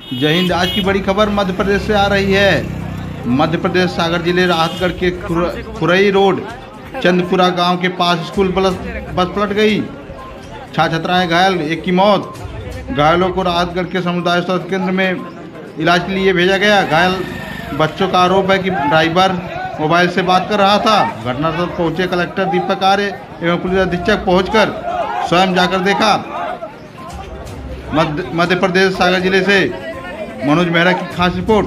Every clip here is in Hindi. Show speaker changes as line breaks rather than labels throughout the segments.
जय हिंद। आज की बड़ी खबर मध्य प्रदेश से आ रही है। मध्य प्रदेश सागर जिले राहतगढ़ के खुरई रोड चंदपुरा गांव के पास स्कूल बस पलट गई। छात्र छात्राएं घायल, एक की मौत। घायलों को राहतगढ़ के समुदाय स्वास्थ्य केंद्र में इलाज के लिए भेजा गया। घायल बच्चों का आरोप है कि ड्राइवर मोबाइल से बात कर रहा था। घटनास्थल पहुंचे कलेक्टर दीपक आर्य एवं पुलिस अधीक्षक पहुंचकर स्वयं जाकर देखा। मध्य प्रदेश सागर जिले से मनोज मेहरा की खास रिपोर्ट।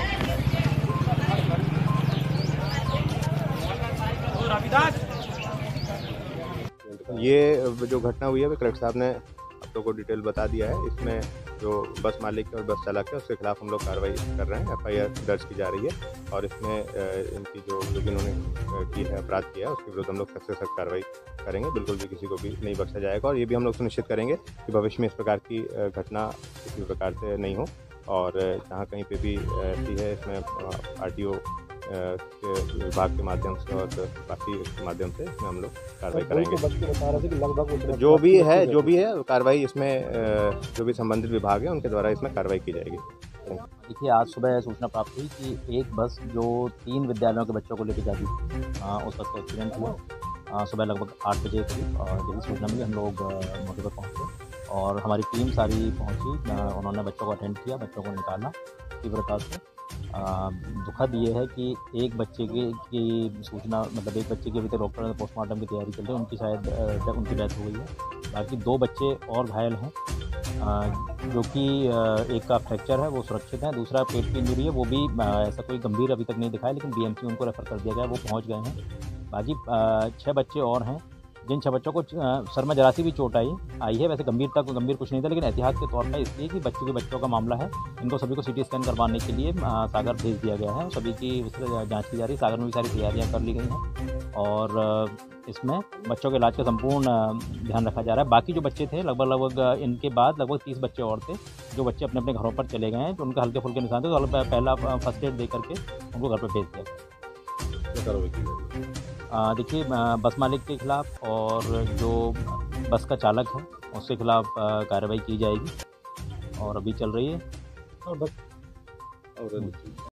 ये जो घटना हुई है वो कलेक्टर साहब ने आप लोगों को डिटेल बता दिया है। इसमें जो बस मालिक है और बस चालक है उसके खिलाफ हम लोग कार्रवाई कर रहे हैं। FIR दर्ज की जा रही है और इसमें इनकी जो जिन्होंने की है अपराध किया है उसके विरुद्ध हम लोग सख्त से सख्त कार्रवाई करेंगे। बिल्कुल भी किसी को भी नहीं बख्शा जाएगा और ये भी हम लोग सुनिश्चित करेंगे कि भविष्य में इस प्रकार की घटना किसी भी प्रकार से नहीं हो। और जहाँ कहीं पे भी ऐसी है इसमें RTO के विभाग के माध्यम से और बाकी के माध्यम से इसमें हम लोग कार्रवाई करेंगे। जो भी है कार्रवाई इसमें जो भी संबंधित विभाग है उनके द्वारा इसमें कार्रवाई की जाएगी।
देखिए, आज सुबह सूचना प्राप्त हुई कि एक बस जो 3 विद्यालयों के बच्चों को लेकर जाती थी उस बस का एक्सीडेंट हुआ सुबह लगभग 8 बजे करीब। और जैसी सूचना मिली हम लोग मौके पर पहुँचे और हमारी टीम सारी पहुँची। उन्होंने बच्चों को अटेंड किया, बच्चों को निकाला तीव्रता से। दुखद ये है कि एक बच्चे की सूचना मतलब एक बच्चे की अभी तक डॉक्टर ने पोस्टमार्टम की तैयारी चल रही है, उनकी शायद उनकी डेथ हो गई है। बाकी 2 बच्चे और घायल हैं जो कि एक का फ्रैक्चर है, वो सुरक्षित है। दूसरा पेट की इंजरी है, वो भी ऐसा कोई गंभीर अभी तक नहीं दिखाया, लेकिन BMC उनको रेफ़र कर दिया गया, वो पहुंच गए हैं। बाकी 6 बच्चे और हैं जिन 6 बच्चों को सर में जरा सी भी चोट आई है। वैसे गंभीर कुछ नहीं था, लेकिन एहतियात के तौर पर इसलिए कि बच्चों का मामला है, इनको सभी को CT स्कैन करवाने के लिए सागर भेज दिया गया है। सभी की उससे जांच की जा रही है। सागर में भी सारी तैयारियां कर ली गई हैं और इसमें बच्चों के इलाज का संपूर्ण ध्यान रखा जा रहा है। बाकी जो बच्चे थे लगभग इनके बाद लगभग 30 बच्चे और थे जो बच्चे अपने अपने घरों पर चले गए हैं, तो उनके हल्के फुल्के निशान थे, तो पहला फर्स्ट एड दे करके उनको घर पर भेज दिया गया। देखिए, बस मालिक के खिलाफ और जो बस का चालक है उसके खिलाफ कार्रवाई की जाएगी और अभी चल रही है।